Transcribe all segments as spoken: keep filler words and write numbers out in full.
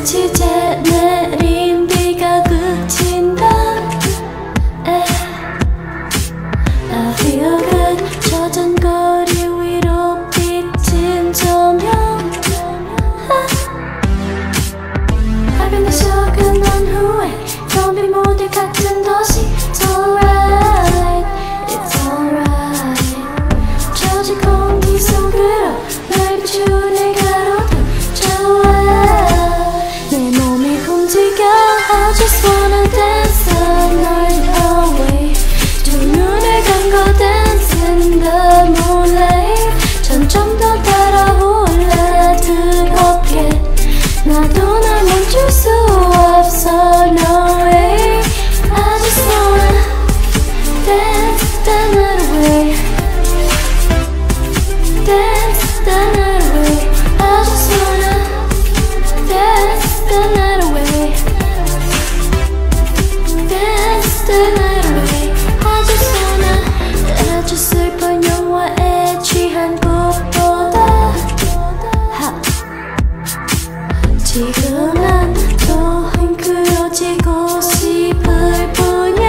끝이 제 내린 비가 그친다. I feel good. 젖은 거리 위로 비친 조명. 하변에서 끝난 후에 텅빈 무대 같은 도시. It's alright, it's alright. 젖은 공기 속으로 날 비추는 가로등 좋아. 내 몸이 움직여. I just wanna dance the night away. 두 눈을 감고 dance in the moonlight. 점점 더 달아올라 뜨겁게. 나도 날 멈출 수 없어. No way. I just wanna dance the night away. Dance the night away. I just wanna dance the night away. Dance the night away. I just wanna. 아주 슬픈 영화에 취한 것보다 하. 지금 난 더 헝클어지고 싶을 뿐이야.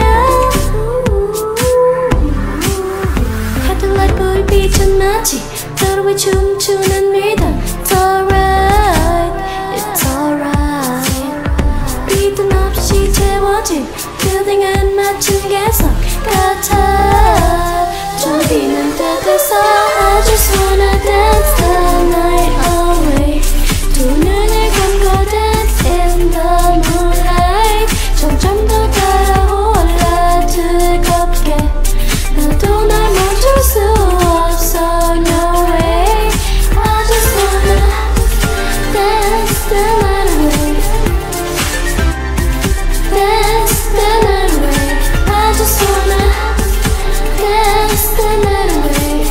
헤드라이트 불빛은 마치 서로의 춤추는 리듬. It's alright, it's alright. 리듬 없이 채워진 빌딩은 마치 개성 같아. 준비는 다 됐어. I just wanna dance the night away. 두 눈을 감고 dance in the moonlight. 점점 더 달아올라 뜨겁게. 나도 날 멈출 수 없어. No way. I just wanna dance the night away. Dance the night away. I just wanna dance the night away.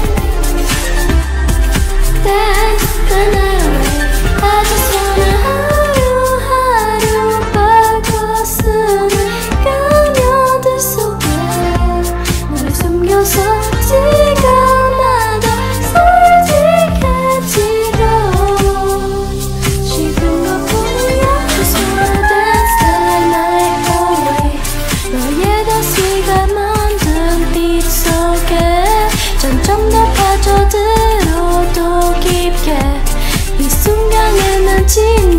Dance the night away. I just wanna. 하루하루 바꿔쓰는 가면들 속에 너를 숨겨서 지금 나도 솔직해지려. 지금 너뿐이야. Just wanna dance the night away. 너의 다시가 만든 빛 속에 점점 더 빠져들어도 깊게. 이 순간에 난 진